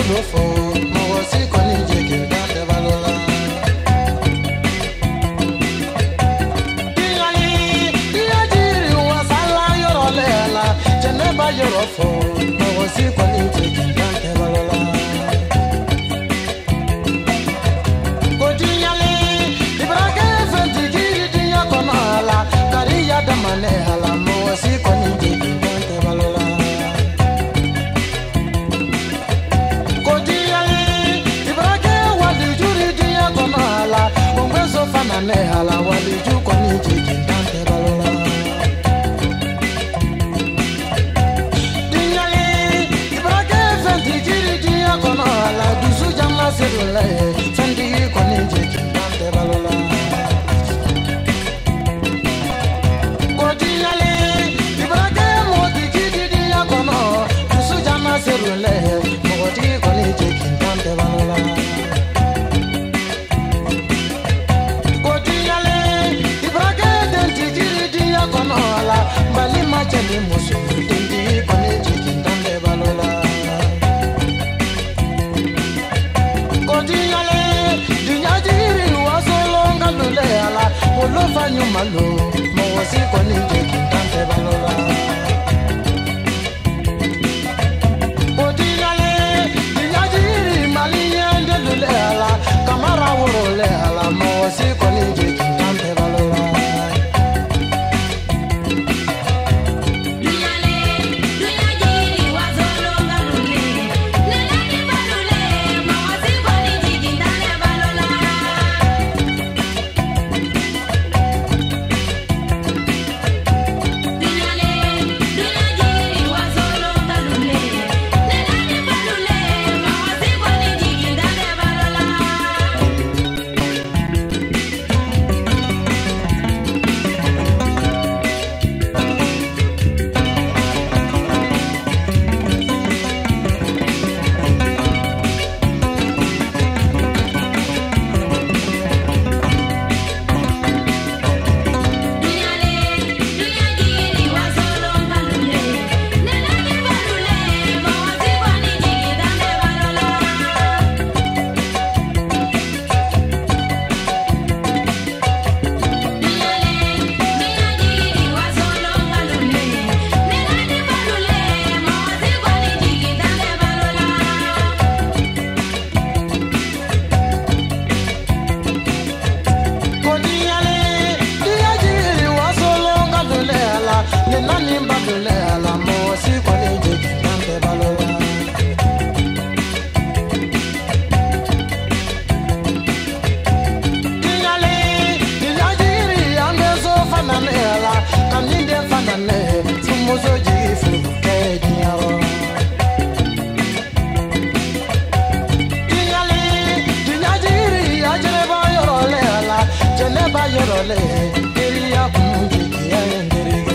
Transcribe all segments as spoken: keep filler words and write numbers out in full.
solo fo mo si koni jeke dande balola Diali diajiri wasala yorolela Jeneba yorofo mo si koni jeke dande balola Kodinyale ibrake fenti jiri diya konala Kariya damane hala mo si koni jeke dande balola Fanane hala wali juko ni jiki dante balola Dinyali ibrake fenti jiri diya kono hala Dusu jamla serule fendi koni jiki dante balola Kodinyali ibrake moti jiri diya kono Dusu jamla serule moti koni jiki dante balola Bali machali musu indi kone jiki dande balola Kodi yale dinyajiri wasolo ngalule ala Olo fanyu malo mawasi kone jiki dande balola Kodi yale dinyajiri mali yende lule ala Kamara urole ala mawasi kone jiki dande balola Yorole, Elia Punji, Yanderige.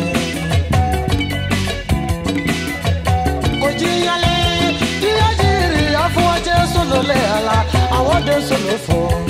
Kojiyale, Diajiri, Afuaje Solole, I want them solo for.